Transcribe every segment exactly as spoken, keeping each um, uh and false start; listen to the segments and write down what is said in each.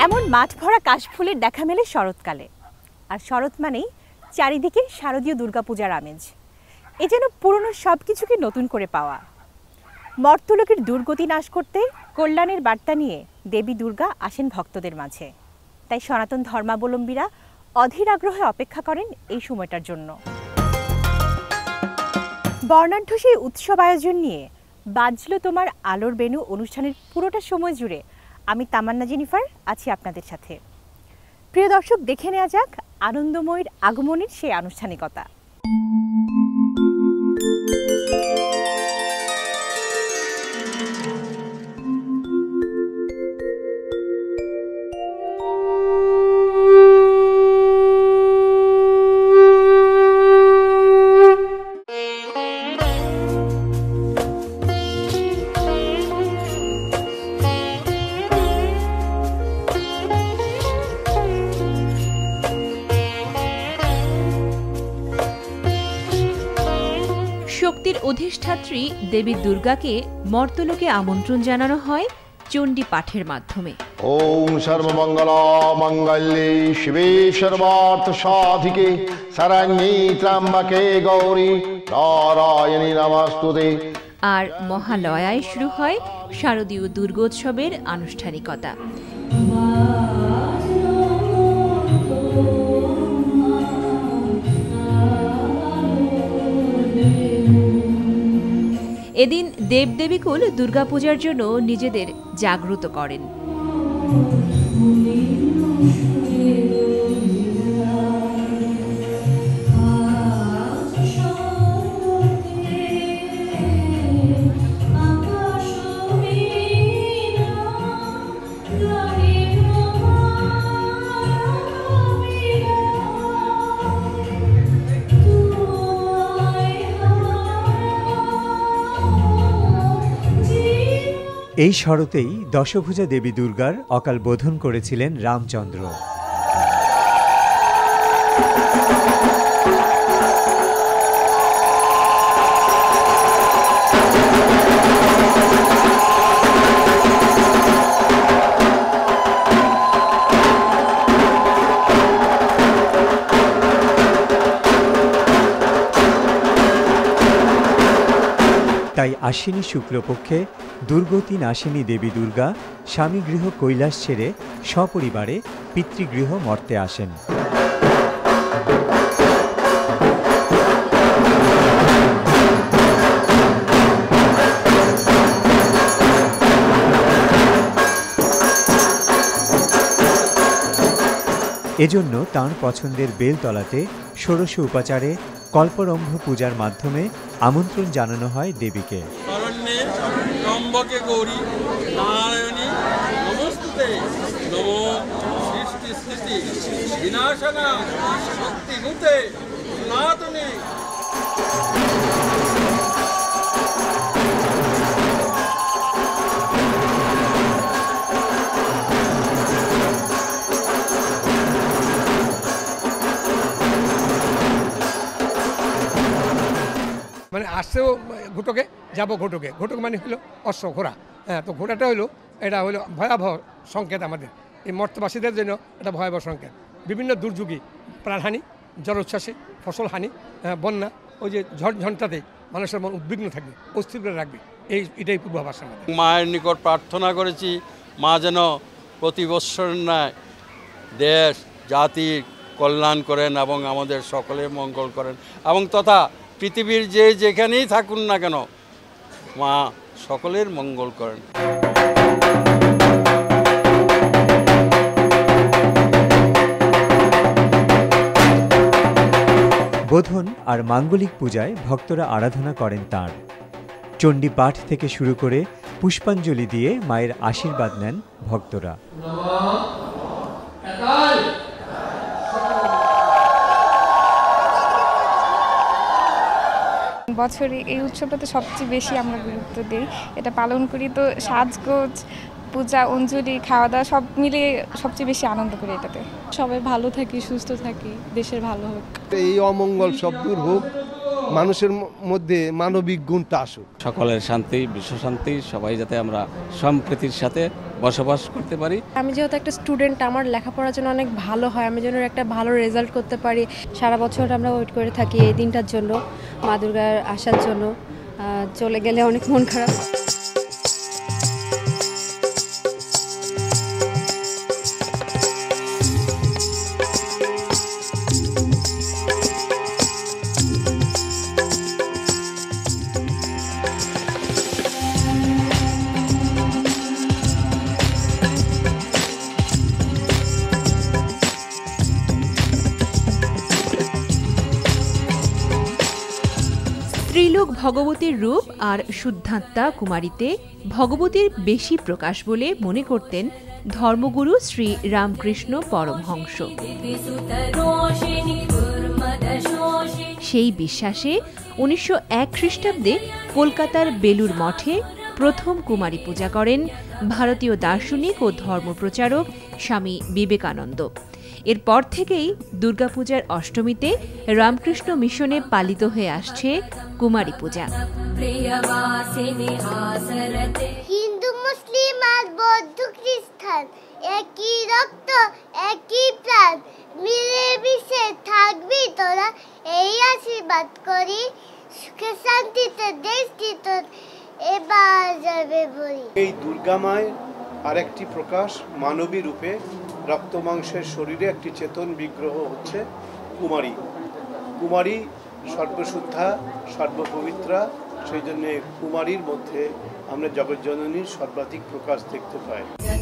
এমন মাঠ ভরা কাশফুলের দেখা মেলে শরৎকালে, আর শরৎ মানেই চারিদিকে শারদীয় দুর্গাপূজার আমেজ। এ যেন পুরনো সব কিছুকে নতুন করে পাওয়া। মর্তলোকের দুর্গতি নাশ করতে কল্যাণের বার্তা নিয়ে দেবী দুর্গা আসেন ভক্তদের মাঝে। তাই সনাতন ধর্মাবলম্বীরা অধীর আগ্রহে অপেক্ষা করেন এই সময়টার জন্য। বর্ণাঢ্য সেই উৎসব আয়োজন নিয়ে বাজলো তোমার আলোর বেনু অনুষ্ঠানের পুরোটা সময় জুড়ে আমি তামান্না জেনিফার আছি আপনাদের সাথে। প্রিয় দর্শক, দেখে নেওয়া যাক আনন্দময়ীর আগমনের সেই আনুষ্ঠানিকতা। শক্তির অধিষ্ঠাত্রী দেবী দুর্গাকে মর্তলোকে আমন্ত্রণ জানানো হয় চণ্ডী পাঠের মাধ্যমে। ওম সর্বমঙ্গল মঙ্গলে শিবে সর্বার্থ সাধিকে শরণ্যে ত্র্যম্বকে গৌরী নারায়ণী নমস্তুতে। আর মহালয়ায় শুরু হয় শারদীয় দুর্গোৎসবের আনুষ্ঠানিকতা। এদিন দেবদেবীকুল দুর্গাপূজার জন্য নিজেদের জাগ্রত করেন। এই শরতেই দশভুজা দেবী দুর্গার অকাল বোধন করেছিলেন রামচন্দ্র। তাই আশ্বিনী শুক্লপক্ষে দুর্গতি নাশিনী দেবী দুর্গা স্বামীগৃহ কৈলাস ছেড়ে সপরিবারে পিতৃগৃহ মর্তে আসেন। এজন্য তাঁর পছন্দের বেলতলাতে ষোড়শ উপাচারে কল্পরম্ভ পূজার মাধ্যমে আমন্ত্রণ জানানো হয় দেবীকে। মানে আসছেও ঘটকে, যাবো ঘটকে। ঘটক মানে হলো অশ্ব, ঘোড়া। হ্যাঁ, তো ঘোড়াটা হলো এটা হলো ভয়াবহ সংকেত আমাদের এই মর্তবাসীদের জন্য। এটা ভয়াবহ সংকেত। বিভিন্ন দুর্যোগী, প্রাণহানি, জলোচ্ছ্বাসে, ফসল হানি, বন্যা, ওই যে ঝড় ঝঞ্ঝাতে মানুষের মন উদ্বিগ্ন থাকবে, অস্থির করে রাখবে। এই এটাই পূর্বাভাস আমাদের। মায়ের নিকট প্রার্থনা করেছি, মা যেন প্রতি বৎসর ন্যায় দেশ জাতির কল্যাণ করেন এবং আমাদের সকলের মঙ্গল করেন, এবং তথা পৃথিবীর যে যেখানেই থাকুন না কেন মা সকলের মঙ্গল করেন। বোধন আর মাঙ্গলিক পূজায় ভক্তরা আরাধনা করেন তাঁর। চণ্ডী পাঠ থেকে শুরু করে পুষ্পাঞ্জলি দিয়ে মায়ের আশীর্বাদ নেন ভক্তরা। বছরে এই উৎসবটাতে সবচেয়ে বেশি আমরা গুরুত্ব দিই। এটা পালন করি তো সাজগোজ, পূজা, অঞ্জলি, খাওয়া দাওয়া সব মিলিয়ে সবচেয়ে বেশি আনন্দ করি এটাতে। সবাই ভালো থাকি, সুস্থ থাকি, দেশের ভালো হোক। এই অমঙ্গল সব দূর হোক, মানুষের মধ্যে মানবিক গুণটা আসুক। সকলের শান্তি, বিশ্ব শান্তি, সবাই যাতে আমরা সম্প্রীতির সাথে বসবাস করতে পারি। আমি যেহেতু একটা স্টুডেন্ট, আমার লেখাপড়ার জন্য অনেক ভালো হয়, আমি যেন একটা ভালো রেজাল্ট করতে পারি। সারা বছর আমরা ওয়েট করে থাকি এই দিনটার জন্য, মা দুর্গার আসার জন্য। চলে গেলে অনেক মন খারাপ। ত্রিলোক ভগবতীর রূপ আর শুদ্ধাত্মা কুমারীতে ভগবতীর বেশি প্রকাশ বলে মনে করতেন ধর্মগুরু শ্রী রামকৃষ্ণ পরমহংস। সেই বিশ্বাসে উনিশশো এক খ্রিস্টাব্দে কলকাতার বেলুর মঠে প্রথম কুমারী পূজা করেন ভারতীয় দার্শনিক ও ধর্মপ্রচারক স্বামী বিবেকানন্দ। এরপর থেকেই দুর্গাপূজার অষ্টমীতে রামকৃষ্ণ মিশনে পালিত হয়ে আসছে কুমারী পূজা। হিন্দু, মুসলিম আর বৌদ্ধ খ্রিস্টান একই রক্ত একই প্রাণ, মিলেমিশে থাকবি তোরা, এই আশীর্বাদ করি। সুখে শান্তিতে দেশটি তোর এবার যাবে বলি। এই দুর্গা মায়ের আরেকটি প্রকাশ মানবী রূপে, রক্ত মাংসের শরীরে একটি চেতন বিগ্রহ হচ্ছে কুমারী। কুমারী সর্বশুদ্ধা, সর্বপবিত্রা, সেই জন্য কুমারীর মধ্যে আমরা জগজ্জননীর সর্বাধিক প্রকাশ দেখতে পাই।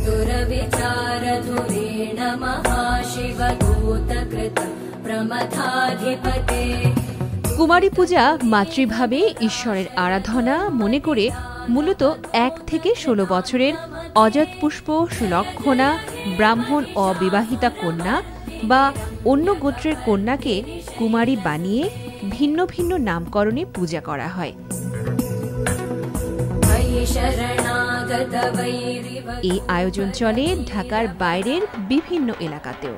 কুমারী পূজা মাতৃভাবে ঈশ্বরের আরাধনা মনে করে মূলত এক থেকে ষোলো বছরের অজাতপুষ্প সুলক্ষণা ব্রাহ্মণ অবিবাহিতা কন্যা বা অন্য গোত্রের কন্যাকে কুমারী বানিয়ে ভিন্ন ভিন্ন নামকরণে পূজা করা হয়। এই আয়োজন চলে ঢাকার বাইরের বিভিন্ন এলাকাতেও।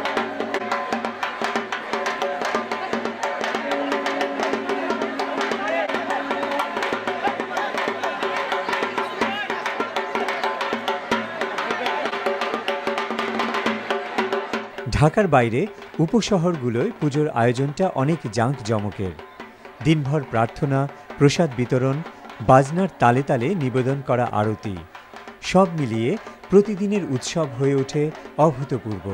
ঢাকার বাইরে উপশহরগুলোয় পুজোর আয়োজনটা অনেক জাঁকজমকের। দিনভর প্রার্থনা, প্রসাদ বিতরণ, বাজনার তালে তালে নিবেদন করা আরতি, সব মিলিয়ে প্রতিদিনের উৎসব হয়ে ওঠে অভূতপূর্ব।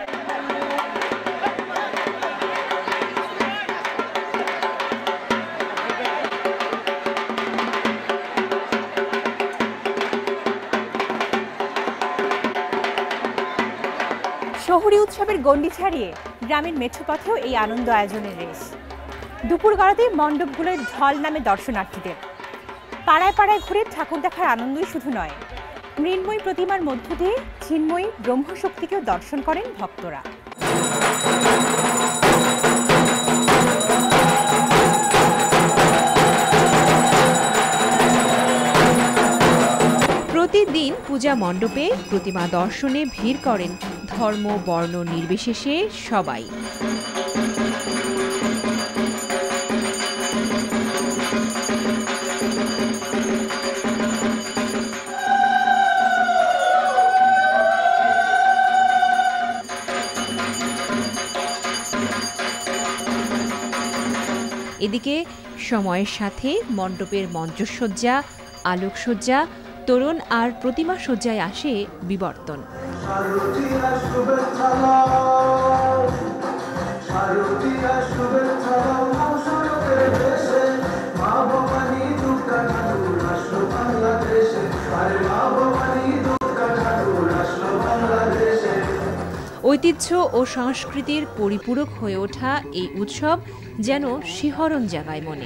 শহুরে উৎসবের গণ্ডি ছাড়িয়ে গ্রামের মেঠোপথেও এই আনন্দ আয়োজনের রেশ। দুপুর গড়াতে মণ্ডপগুলোয় ঢল নামে দর্শনার্থীদের। পাড়ায় পাড়ায় ঘুরে ঠাকুর দেখার আনন্দই শুধু নয়, মৃন্ময়ী প্রতিমার মধ্য দিয়ে চিন্ময়ী ব্রহ্মশক্তিকেও দর্শন করেন ভক্তরা। প্রতিদিন পূজা মণ্ডপে প্রতিমা দর্শনে ভিড় করেন ধর্ম বর্ণ নির্বিশেষে সবাই। এদিকে সময়ের সাথে মণ্ডপের মঞ্চসজ্জা, আলোকসজ্জা, তোরণ আর প্রতিমা সজ্জায় আসে বিবর্তন। ঐতিহ্য ও সংস্কৃতির পরিপূরক হয়ে ওঠা এই উৎসব যেন শিহরণ জাগায় মনে।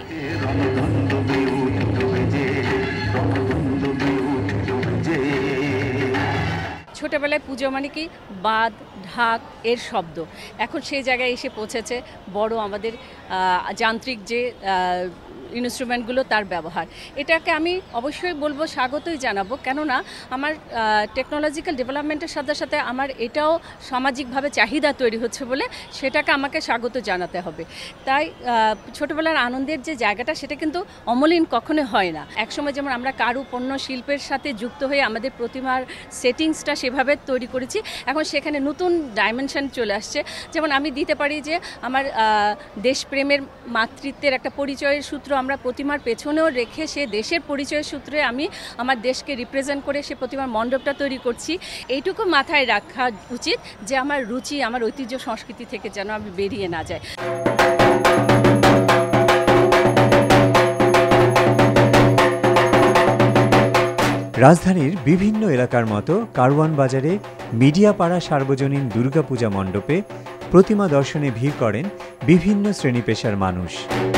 ছোটবেলায় পুজো মানে কি বাদ ঢাক এর শব্দ এখন সেই জায়গায় এসে পৌঁছেছে বড় আমাদের যান্ত্রিক যে ইনস্ট্রুমেন্টগুলো তার ব্যবহার। এটাকে আমি অবশ্যই বলবো স্বাগতই জানাবো, কেননা আমার টেকনোলজিক্যাল ডেভেলপমেন্টের সাথে সাথে আমার এটাও সামাজিকভাবে চাহিদা তৈরি হচ্ছে বলে সেটাকে আমাকে স্বাগত জানাতে হবে। তাই ছোটোবেলার আনন্দের যে জায়গাটা সেটা কিন্তু অমলিন কখনো হয় না। একসময় যেমন আমরা কারু পণ্য শিল্পের সাথে যুক্ত হয়ে আমাদের প্রতিমার সেটিংসটা সেভাবে তৈরি করেছি, এখন সেখানে নতুন ডাইমেনশন চলে আসছে। যেমন আমি দিতে পারি যে আমার দেশপ্রেমের মাতৃত্বের একটা পরিচয়ের সূত্র আমরা প্রতিমার পেছনেও রেখে সে দেশের পরিচয়ের সূত্রে আমি আমার দেশকে রিপ্রেজেন্ট করে সে প্রতিমার মণ্ডপটা তৈরি করছি। এইটুকু মাথায় রাখা উচিত যে আমার রুচি আমার ঐতিহ্য সংস্কৃতি থেকে যেন আমি বেরিয়ে না যায়। রাজধানীর বিভিন্ন এলাকার মতো কারওয়ান বাজারে মিডিয়াপাড়া সার্বজনীন দুর্গাপূজা মণ্ডপে প্রতিমা দর্শনে ভিড় করেন বিভিন্ন শ্রেণী পেশার মানুষ।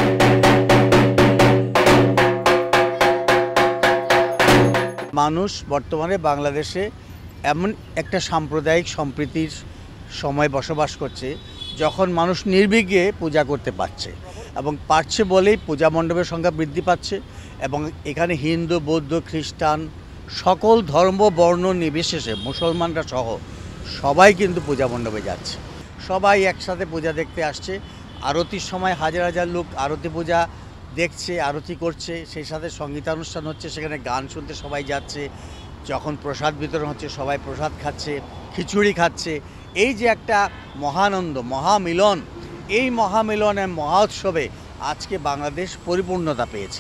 মানুষ বর্তমানে বাংলাদেশে এমন একটা সাম্প্রদায়িক সম্প্রীতির সময় বসবাস করছে যখন মানুষ নির্বিঘ্নে পূজা করতে পারছে এবং পারছে বলেই পূজা মণ্ডপের সংখ্যা বৃদ্ধি পাচ্ছে এবং এখানে হিন্দু বৌদ্ধ খ্রিস্টান সকল ধর্ম বর্ণ নির্বিশেষে মুসলমানরা সহ সবাই কিন্তু পূজা মণ্ডপে যাচ্ছে, সবাই একসাথে পূজা দেখতে আসছে। আরতির সময় হাজার হাজার লোক আরতি পূজা দেখছে, আরতি করছে, সেই সাথে সঙ্গীতানুষ্ঠান হচ্ছে, সেখানে গান শুনতে সবাই যাচ্ছে। যখন প্রসাদ বিতরণ হচ্ছে সবাই প্রসাদ খাচ্ছে, খিচুড়ি খাচ্ছে। এই যে একটা মহানন্দ মহামিলন, এই মহামিলনের মহা উৎসবে আজকে বাংলাদেশ পরিপূর্ণতা পেয়েছে।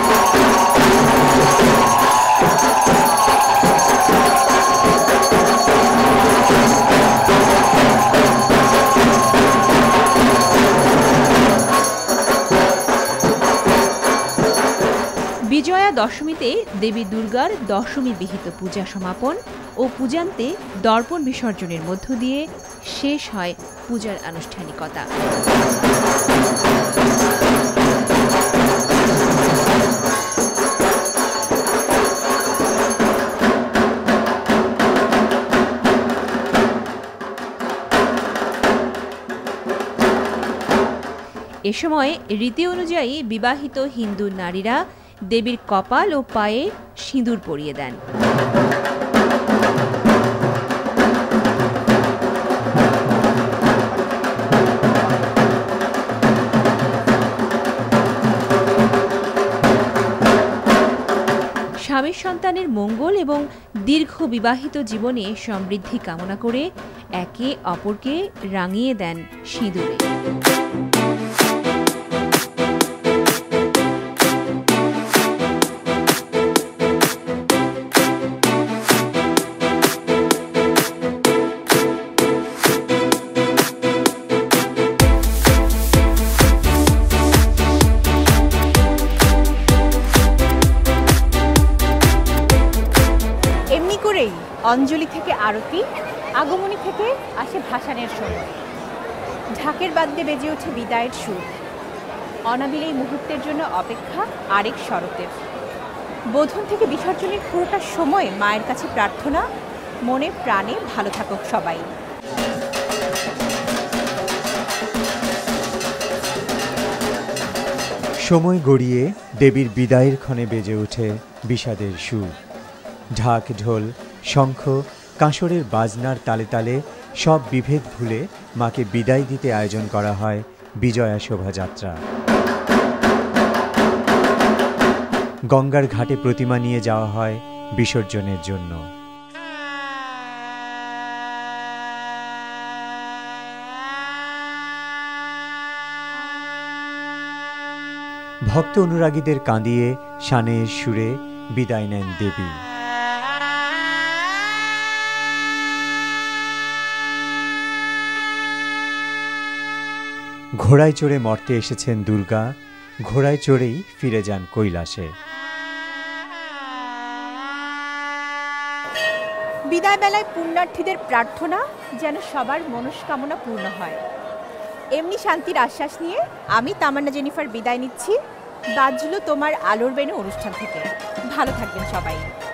বিজয়া দশমীতে দেবী দুর্গার দশমী বিহিত পূজা সমাপন ও পূজান্তে দর্পণ বিসর্জনের মধ্য দিয়ে শেষ হয় পূজার আনুষ্ঠানিকতা। এ সময় রীতি অনুযায়ী বিবাহিত হিন্দু নারীরা দেবীর কপাল ও পায়ে সিঁদুর পরিয়ে দেন। স্বামীর সন্তানের মঙ্গল এবং দীর্ঘ বিবাহিত জীবনে সমৃদ্ধি কামনা করে একে অপরকে রাঙিয়ে দেন সিঁদুরে। অঞ্জলি থেকে আরতি, আগমনী থেকে আসে ভাসানের সময়, ঢাকের বাদ্যে বেজে ওঠে বিদায়ের সুর। অনাবিল এই মুহূর্তের জন্য অপেক্ষা আরেক শরতের। বোধন থেকে বিসর্জনের পুরোটা সময় মায়ের কাছে প্রার্থনা, মনে প্রাণে ভালো থাকুক সবাই। সময় গড়িয়ে দেবীর বিদায়ের ক্ষণে বেজে ওঠে বিষাদের সুর। ঢাক ঢোল শঙ্খ কাঁসরের বাজনার তালে তালে সব বিভেদ ভুলে মাকে বিদায় দিতে আয়োজন করা হয় বিজয়া শোভাযাত্রা। গঙ্গার ঘাটে প্রতিমা নিয়ে যাওয়া হয় বিসর্জনের জন্য। ভক্ত অনুরাগীদের কাঁদিয়ে শানের সুরে বিদায় নেন দেবী। ঘোড়ায় চড়ে মর্তে এসেছেন দুর্গা, ঘোড়ায় চড়েই ফিরে যান কৈলাসে। বিদায় বেলায় পুণ্যার্থীদের প্রার্থনা যেন সবার মনস্কামনা পূর্ণ হয়, এমনি শান্তির আশ্বাস নিয়ে আমি তামান্না জেনিফার বিদায় নিচ্ছি বাজলো তোমার আলোর বেনু অনুষ্ঠান থেকে। ভালো থাকবেন সবাই।